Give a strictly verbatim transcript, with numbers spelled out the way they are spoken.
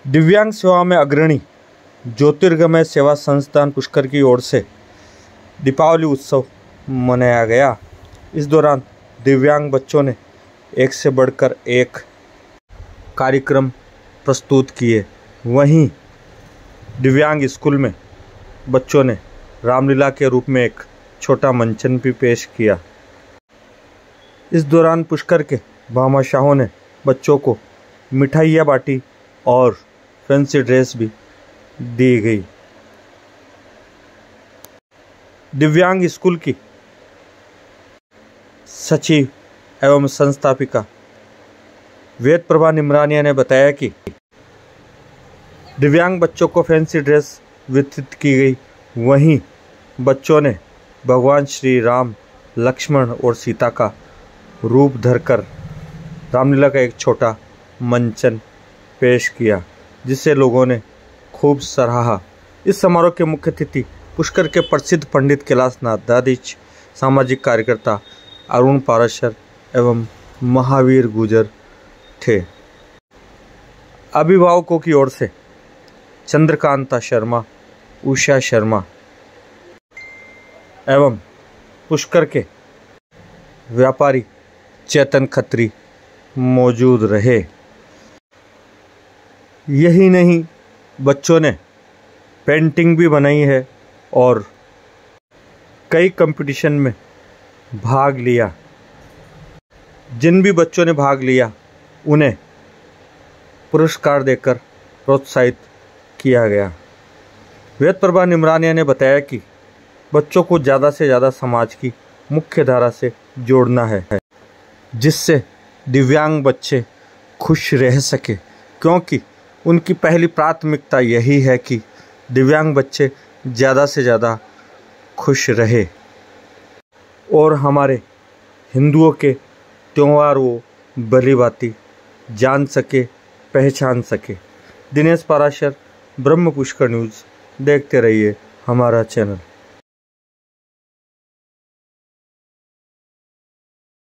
दिव्यांग सेवा में अग्रणी ज्योतिर्गमय सेवा संस्थान पुष्कर की ओर से दीपावली उत्सव मनाया गया। इस दौरान दिव्यांग बच्चों ने एक से बढ़कर एक कार्यक्रम प्रस्तुत किए। वहीं दिव्यांग स्कूल में बच्चों ने रामलीला के रूप में एक छोटा मंचन भी पेश किया। इस दौरान पुष्कर के भामाशाहों ने बच्चों को मिठाइयाँ बांटी और फैंसी ड्रेस भी दी गई। दिव्यांग स्कूल की सचिव एवं संस्थापिका वेद प्रभा निमरानिया ने बताया कि दिव्यांग बच्चों को फैंसी ड्रेस वितरित की गई। वहीं बच्चों ने भगवान श्री राम, लक्ष्मण और सीता का रूप धरकर रामलीला का एक छोटा मंचन पेश किया, जिसे लोगों ने खूब सराहा। इस समारोह के मुख्य अतिथि पुष्कर के प्रसिद्ध पंडित कैलाशनाथ दादिच, सामाजिक कार्यकर्ता अरुण पाराशर एवं महावीर गुजर थे। अभिभावकों की ओर से चंद्रकांता शर्मा, उषा शर्मा एवं पुष्कर के व्यापारी चेतन खत्री मौजूद रहे। यही नहीं, बच्चों ने पेंटिंग भी बनाई है और कई कंपटीशन में भाग लिया। जिन भी बच्चों ने भाग लिया उन्हें पुरस्कार देकर प्रोत्साहित किया गया। वेद प्रभा निमरानिया ने बताया कि बच्चों को ज़्यादा से ज़्यादा समाज की मुख्य धारा से जोड़ना है, जिससे दिव्यांग बच्चे खुश रह सके, क्योंकि उनकी पहली प्राथमिकता यही है कि दिव्यांग बच्चे ज़्यादा से ज़्यादा खुश रहे और हमारे हिंदुओं के त्यौहार वो भली भांति जान सके, पहचान सके। दिनेश पाराशर, ब्रह्म पुष्कर न्यूज़ देखते रहिए हमारा चैनल।